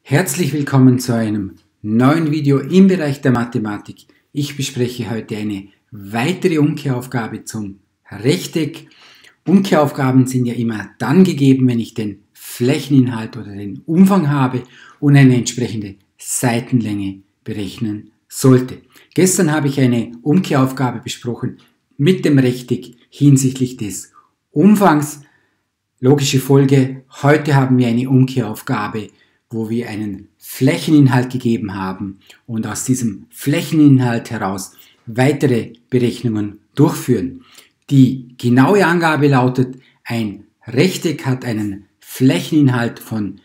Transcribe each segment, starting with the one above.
Herzlich willkommen zu einem neuen Video im Bereich der Mathematik. Ich bespreche heute eine weitere Umkehraufgabe zum Rechteck. Umkehraufgaben sind ja immer dann gegeben, wenn ich den Flächeninhalt oder den Umfang habe und eine entsprechende Seitenlänge berechnen sollte. Gestern habe ich eine Umkehraufgabe besprochen mit dem Rechteck hinsichtlich des Umfangs. Logische Folge, heute haben wir eine Umkehraufgabe, wo wir einen Flächeninhalt gegeben haben und aus diesem Flächeninhalt heraus weitere Berechnungen durchführen. Die genaue Angabe lautet, ein Rechteck hat einen Flächeninhalt von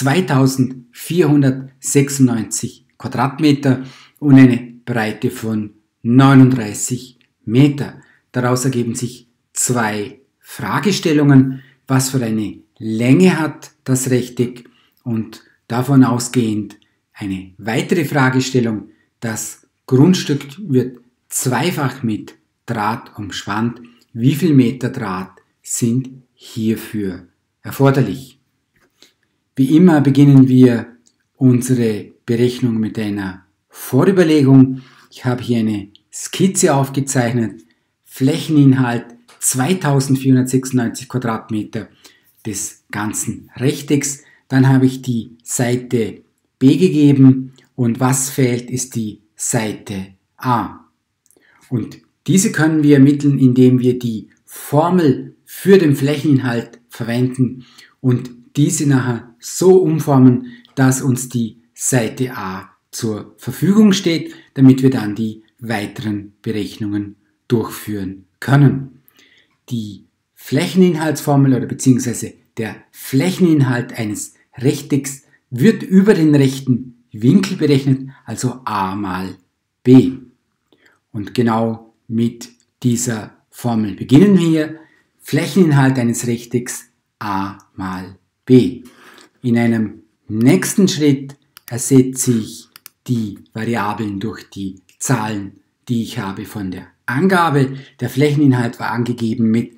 2496 Quadratmeter und eine Breite von 39 Meter. Daraus ergeben sich zwei Fragestellungen. Was für eine Länge hat das Rechteck? Und davon ausgehend eine weitere Fragestellung: Das Grundstück wird zweifach mit Draht umspannt. Wie viel Meter Draht sind hierfür erforderlich? Wie immer beginnen wir unsere Berechnung mit einer Vorüberlegung. Ich habe hier eine Skizze aufgezeichnet. Flächeninhalt 2496 Quadratmeter des ganzen Rechtecks. Dann habe ich die Seite B gegeben und was fehlt, ist die Seite A. Und diese können wir ermitteln, indem wir die Formel für den Flächeninhalt verwenden und diese nachher so umformen, dass uns die Seite A zur Verfügung steht, damit wir dann die weiteren Berechnungen durchführen können. Die Flächeninhaltsformel oder beziehungsweise der Flächeninhalt eines Rechtecks wird über den rechten Winkel berechnet, also a mal b. Und genau mit dieser Formel beginnen wir. Flächeninhalt eines Rechtecks a mal b. In einem nächsten Schritt ersetze ich die Variablen durch die Zahlen, die ich habe von der Angabe. Der Flächeninhalt war angegeben mit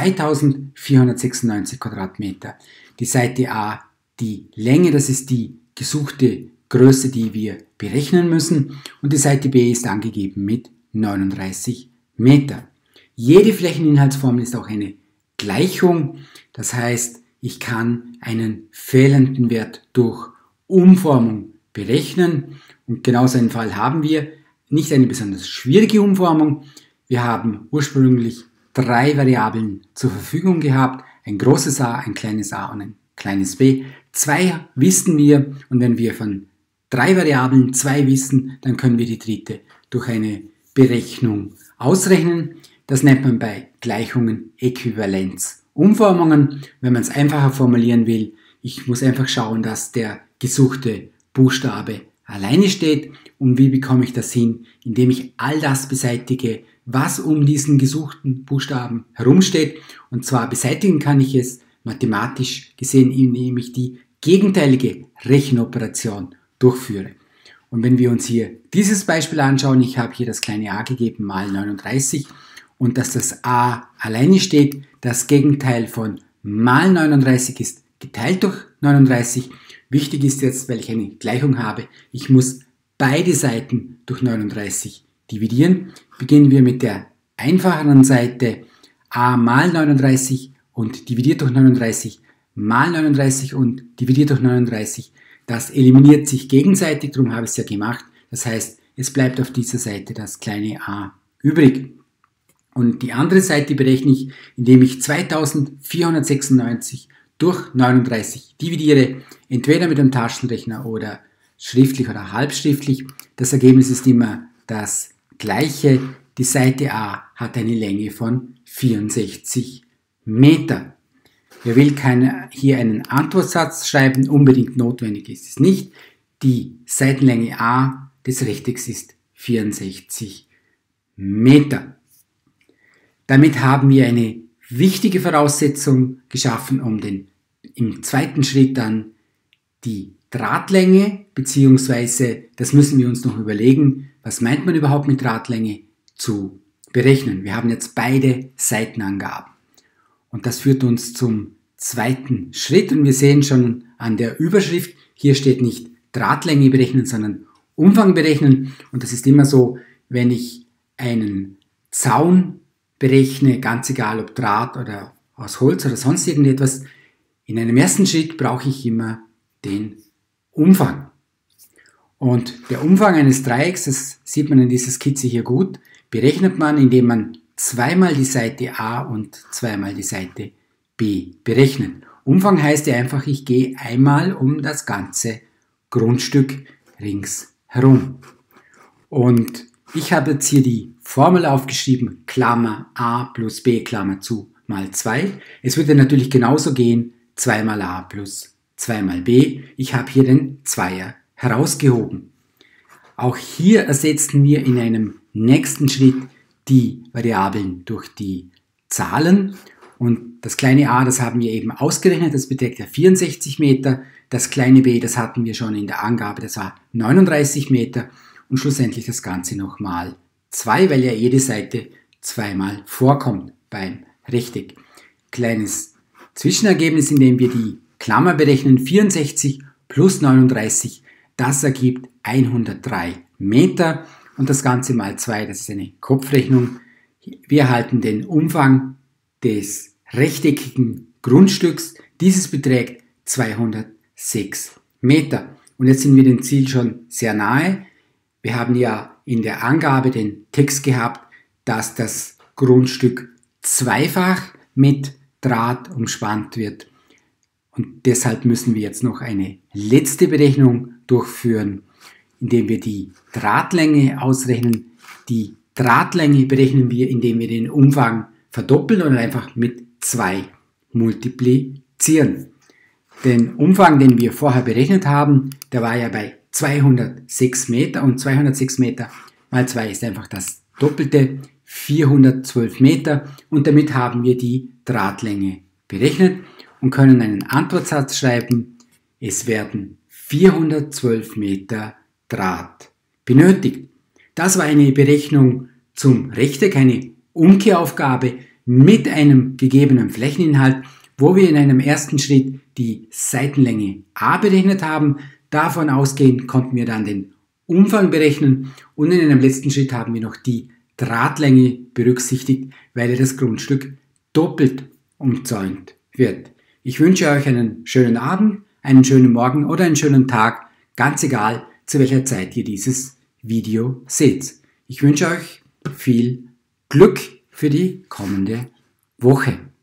2496 Quadratmeter. Die Seite A, die Länge, das ist die gesuchte Größe, die wir berechnen müssen. Und die Seite B ist angegeben mit 39 Meter. Jede Flächeninhaltsformel ist auch eine Gleichung. Das heißt, ich kann einen fehlenden Wert durch Umformung berechnen. Und genau so einen Fall haben wir. Nicht eine besonders schwierige Umformung. Wir haben ursprünglich drei Variablen zur Verfügung gehabt. Ein großes A, ein kleines a und ein kleines b. Zwei wissen wir und wenn wir von drei Variablen zwei wissen, dann können wir die dritte durch eine Berechnung ausrechnen. Das nennt man bei Gleichungen Äquivalenzumformungen. Wenn man es einfacher formulieren will, ich muss einfach schauen, dass der gesuchte Buchstabe alleine steht. Und wie bekomme ich das hin? Indem ich all das beseitige, was um diesen gesuchten Buchstaben herumsteht. Und zwar beseitigen kann ich es mathematisch gesehen, indem ich die gegenteilige Rechenoperation durchführe. Und wenn wir uns hier dieses Beispiel anschauen, ich habe hier das kleine a gegeben mal 39 und dass das a alleine steht, das Gegenteil von mal 39 ist geteilt durch 39. Wichtig ist jetzt, weil ich eine Gleichung habe, ich muss beide Seiten durch 39 dividieren. Beginnen wir mit der einfacheren Seite a mal 39 und dividiert durch 39 mal 39 und dividiert durch 39. Das eliminiert sich gegenseitig, darum habe ich es ja gemacht. Das heißt, es bleibt auf dieser Seite das kleine a übrig. Und die andere Seite berechne ich, indem ich 2496 durch 39 dividiere, entweder mit einem Taschenrechner oder schriftlich oder halbschriftlich. Das Ergebnis ist immer das gleiche. Die Seite A hat eine Länge von 64 Meter. Wer will, kann hier einen Antwortsatz schreiben, unbedingt notwendig ist es nicht. Die Seitenlänge A des Rechtecks ist 64 Meter. Damit haben wir eine wichtige Voraussetzung geschaffen, um im zweiten Schritt dann die Drahtlänge, beziehungsweise, das müssen wir uns noch überlegen, was meint man überhaupt mit Drahtlänge, zu berechnen. Wir haben jetzt beide Seitenangaben. Und das führt uns zum zweiten Schritt und wir sehen schon an der Überschrift. Hier steht nicht Drahtlänge berechnen, sondern Umfang berechnen. Und das ist immer so, wenn ich einen Zaun berechne, ganz egal ob Draht oder aus Holz oder sonst irgendetwas. In einem ersten Schritt brauche ich immer den Umfang. Und der Umfang eines Dreiecks, das sieht man in dieser Skizze hier gut, berechnet man, indem man zweimal die Seite A und zweimal die Seite B berechnet. Umfang heißt ja einfach, ich gehe einmal um das ganze Grundstück ringsherum. Und ich habe jetzt hier die Formel aufgeschrieben, Klammer A plus B, Klammer zu, mal 2. Es würde natürlich genauso gehen, 2 mal A plus 2 mal B. Ich habe hier den Zweier herausgehoben. Auch hier ersetzen wir in einem nächsten Schritt die Variablen durch die Zahlen. Und das kleine a, das haben wir eben ausgerechnet, das beträgt ja 64 Meter. Das kleine b, das hatten wir schon in der Angabe, das war 39 Meter. Und schlussendlich das Ganze nochmal 2, weil ja jede Seite zweimal vorkommt beim Rechteck. Kleines Zwischenergebnis, indem wir die Klammer berechnen, 64 plus 39, das ergibt 103 Meter. Und das Ganze mal 2, das ist eine Kopfrechnung. Wir erhalten den Umfang des rechteckigen Grundstücks. Dieses beträgt 206 Meter. Und jetzt sind wir dem Ziel schon sehr nahe. Wir haben ja in der Angabe den Text gehabt, dass das Grundstück zweifach mit Draht umspannt wird. Und deshalb müssen wir jetzt noch eine letzte Berechnung durchführen, indem wir die Drahtlänge ausrechnen. Die Drahtlänge berechnen wir, indem wir den Umfang verdoppeln oder einfach mit 2 multiplizieren. Den Umfang, den wir vorher berechnet haben, der war ja bei 206 Meter und 206 Meter mal 2 ist einfach das Doppelte, 412 Meter und damit haben wir die Drahtlänge berechnet und können einen Antwortsatz schreiben, es werden 412 Meter Draht benötigt. Das war eine Berechnung zum Rechteck, eine Umkehraufgabe mit einem gegebenen Flächeninhalt, wo wir in einem ersten Schritt die Seitenlänge a berechnet haben. Davon ausgehend konnten wir dann den Umfang berechnen und in einem letzten Schritt haben wir noch die Drahtlänge berücksichtigt, weil ja das Grundstück doppelt umzäunt wird. Ich wünsche euch einen schönen Abend, einen schönen Morgen oder einen schönen Tag, ganz egal, zu welcher Zeit ihr dieses Video seht. Ich wünsche euch viel Glück für die kommende Woche.